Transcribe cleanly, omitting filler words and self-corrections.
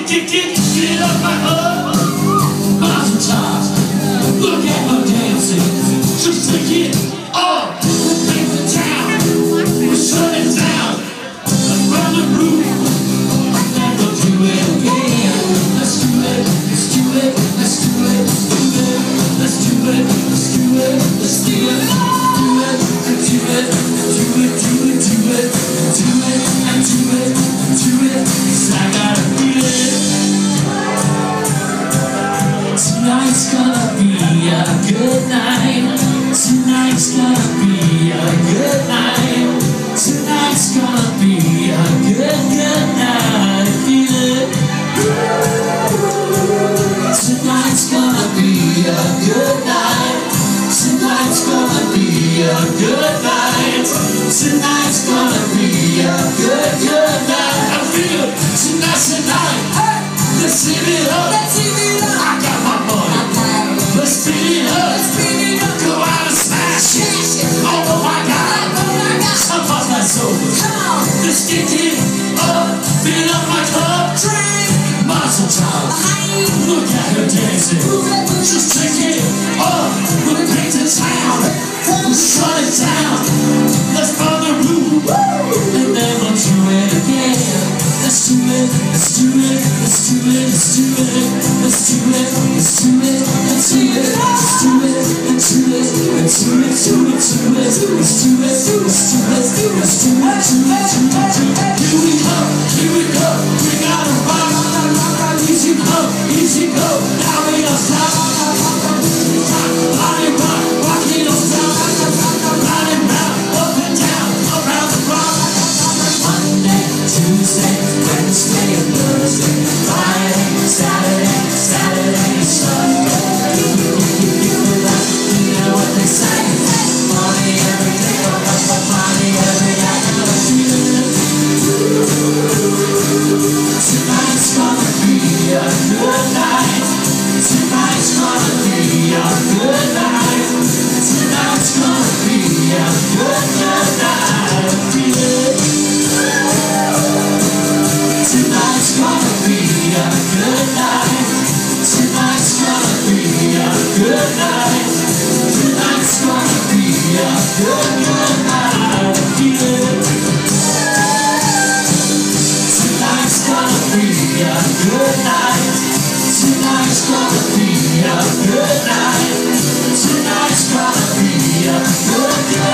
Get up my mountain top. Look at her dancing, just to get up. Make the town, we're shutting down. Around the roof, and we'll do it again. Let's do it, let's do it, let's do it, let's do it, let's do it, let's do it, let's do it, do it, do it, do it, do it, and do it, do it, 'cause I gotta feel it. Tonight's gonna be a good night. Tonight's gonna be a good night. Tonight's gonna be a good night. Feel it. Tonight's gonna be a good night. Tonight's gonna be a good night. Tonight's gonna be a good night. I feel it. Tonight's the night. Hey, let's give it up. Let's give it up. I got my money. Let's speed it up. Let's speed it up. Go out and smash it. Oh my God. Some of that's over. Come on. Let's get it up. Fill up my cup. Drink. Mazel tov. Look at her dancing. Just take it up. We'll paint the town. We'll shut it down. Let's burn the roof. And then we'll do it again. Let's do it. Let's do it. Let's do it. Let's do it. Let's do it. Let's do it. Let's do it. Let's do it. Let's do it. Let's do it. Do it. Do it. Let's do it. Let's do it. Let's do it. Let's do it. Here we go. Here we go. We gotta rock. Easy go. Easy go. Now we don't stop. Body rock. Rocking don't stop. Riding round. Up and down. Around the block. Monday, Tuesday, Wednesday, and Thursday. Friday, Saturday, Saturday, Sunday. You know what they say. Money every day, money every night. Tonight's gonna be a good night. Tonight's gonna be a good night. Tonight's gonna be a good night. Feel it. Tonight's gonna be a good night. Tonight's gonna be a good night. Tonight's gonna be a good night. Feel it. Tonight's gonna be a good night. Tonight's gonna be a good night. Tonight's gonna be a good night.